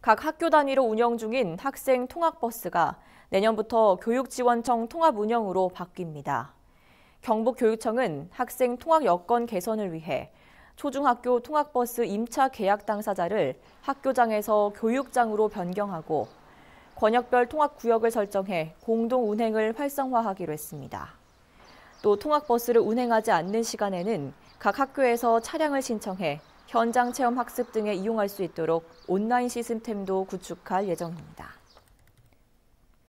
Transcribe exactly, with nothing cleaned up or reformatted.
각 학교 단위로 운영 중인 학생 통학버스가 내년부터 교육지원청 통합 운영으로 바뀝니다. 경북교육청은 학생 통학 여건 개선을 위해 초중학교 통학버스 임차 계약 당사자를 학교장에서 교육장으로 변경하고 권역별 통학구역을 설정해 공동 운행을 활성화하기로 했습니다. 또 통학버스를 운행하지 않는 시간에는 각 학교에서 차량을 신청해 현장 체험 학습 등에 이용할 수 있도록 온라인 시스템도 구축할 예정입니다.